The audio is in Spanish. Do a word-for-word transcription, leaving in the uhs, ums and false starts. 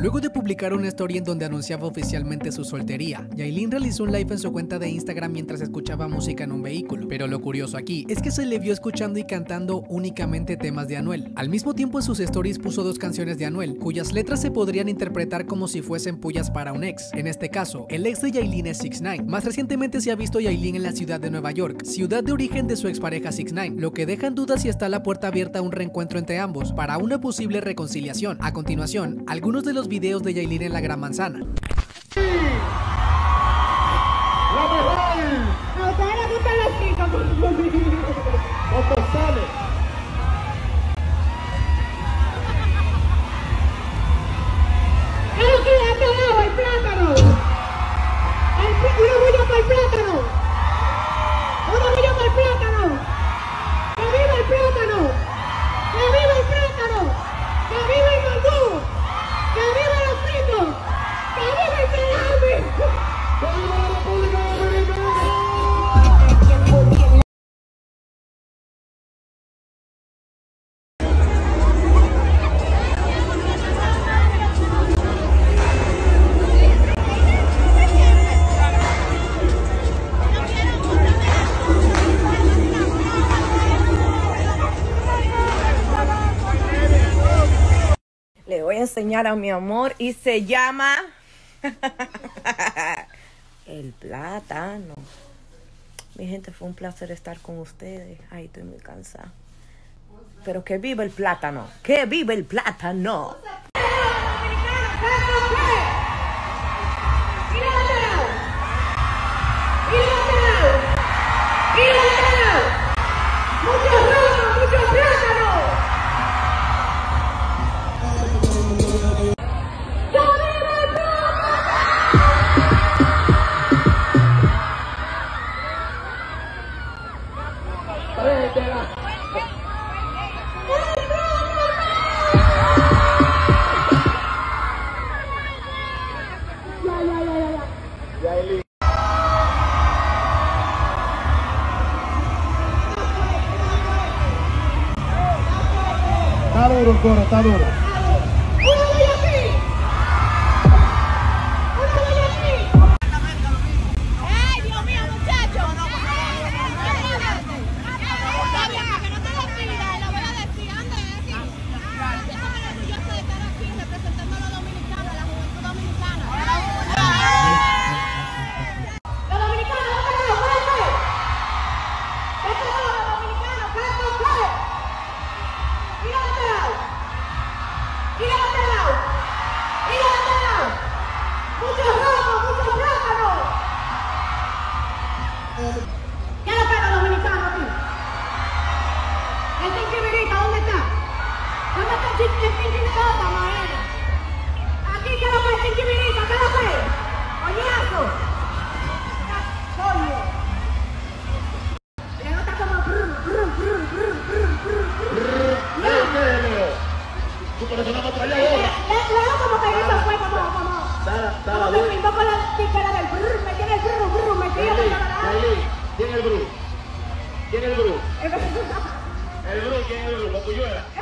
Luego de publicar una story en donde anunciaba oficialmente su soltería, Yailin realizó un live en su cuenta de Instagram mientras escuchaba música en un vehículo. Pero lo curioso aquí es que se le vio escuchando y cantando únicamente temas de Anuel. Al mismo tiempo en sus stories puso dos canciones de Anuel, cuyas letras se podrían interpretar como si fuesen pullas para un ex. En este caso, el ex de Yailin es six ix-nueve. Más recientemente se ha visto a Yailin en la ciudad de Nueva York, ciudad de origen de su expareja six ix-nueve, lo que deja en duda si está la puerta abierta a un reencuentro entre ambos para una posible reconciliación. A continuación, algunos de los videos de Yailin en la Gran Manzana. ¡Sí! ¡La mejor! A ustedes les gustan las chicas, por favor. Sale. ¡Quiero que le este lado el plátano! El, ¡Una bulla para el plátano! ¡Una bulla para el plátano! ¡Que viva el plátano! ¡Que viva el plátano! ¡Que viva el mangú! ¡Que viva los fritos! ¡Que viva el salami! ¡Que viva la República Dominicana! Le voy a enseñar a mi amor y se llama el plátano. Mi gente, fue un placer estar con ustedes. Ay, estoy muy cansada. Pero que viva el plátano. Que viva el plátano. Está duro el coro, está duro. ¿Qué es lo que es dominicano aquí? ¿El tinquibirita dónde está? ¿Dónde está el tinquibirita, Maena? Aquí, ¿qué es lo que es el tinquibirita? ¿Qué es lo que es? ¡Coñazo! ¡Coño! Le nota como brum, brum, brum, brum, brum, brum, brum. Leo, ¿qué es, Leo? Tú pareces una ametralladora. Leo como que hizo fue como, como... Dale, dale, Como que filmó con la tiquera del brum, me tiene el brum, brum, me tiene el Yailin, ¿quién es el Bru? ¿Quién es el Bru? El Bru, ¿quién es el Bru? ¿Copuyuela?